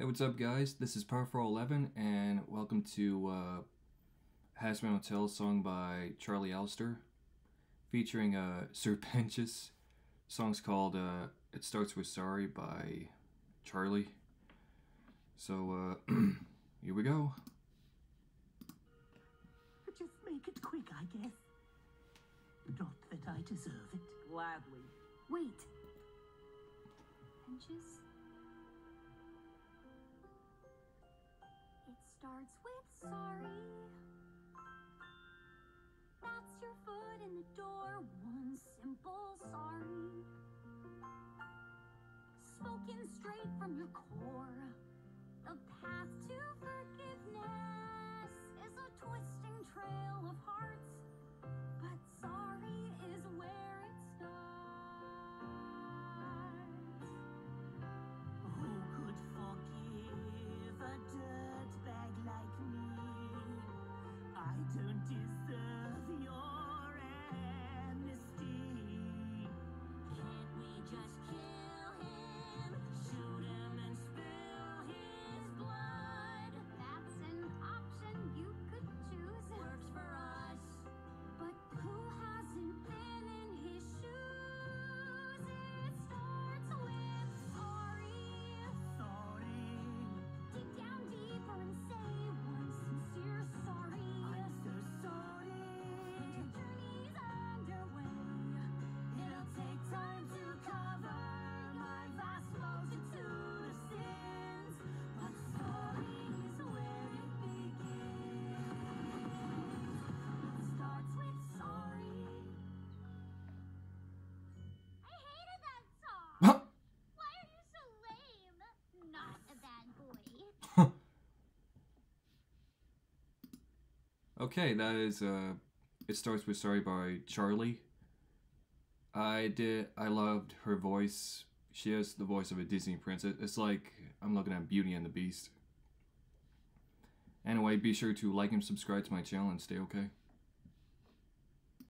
Hey, what's up, guys? This is Power411, and welcome to Hazbin Hotel, song by Charlie Alistair, featuring Sir Pentious. Song's called It Starts With Sorry by Charlie. So, here we go. Just make it quick, I guess. Not that I deserve it. Gladly. Wait. Pentious? It starts with sorry. That's your foot in the door. One simple sorry. Spoken straight from your core. The path to forgiveness is a twisting trail of hearts. But sorry is where it starts. Who could forgive a dirtbag like me? I don't deserve your amnesty. Can't we just kill him? Shoot him and spill his blood. That's an option you could choose. Works for us. But who hasn't been in his shoes? It starts with sorry. Sorry, Dig down deeper and say one sincere sorry. I'm so sorry. And your journey's underway. It'll take time to cover my vast multitude of sins. But sorry is where it begins. It starts with sorry. I hated that song. Why are you so lame? Not a bad boy. Okay, that is It Starts With Sorry by Charlie. I loved her voice. She has the voice of a Disney princess. It's like I'm looking at Beauty and the Beast. Anyway, be sure to like and subscribe to my channel and stay okay.